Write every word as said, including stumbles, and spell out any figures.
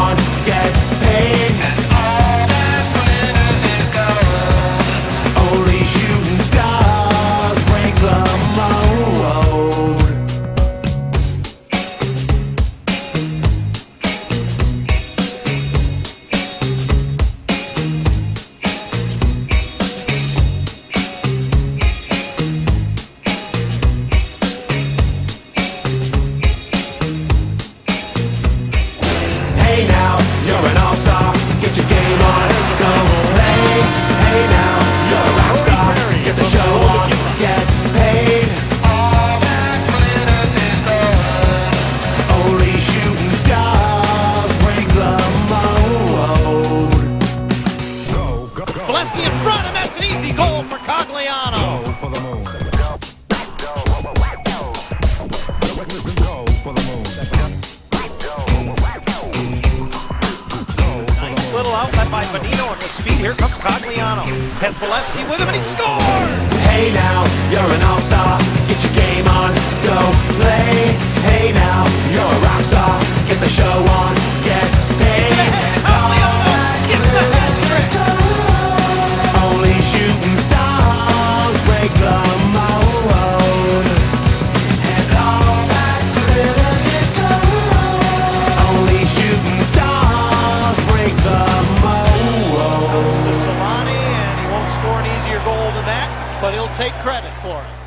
on, get paid. And all that glitters is gold. Only shooting stars break the mold. Hey now, you're an all-star, get your game on, go play. Hey now, you're a rock star, get the show on, get paid. All that glitters is gold. Only shooting stars break the mold. Valesky in front, and that's an easy goal for Cogliano. Go for the moon. Nice little outlet by Bonino, and with speed, here comes Cogliano. And Valesky with him, and he scored! Hey now, you're an all-star, get your game on, go play. Hey now, you're a rock star, get the show on, get paid. Cogliano gets the hat trick! Only shooting stars break the mold. And all that glitters is gold. Only shooting stars break the mold. To Solani, and he won't score an easier goal than that, but he'll take credit for it.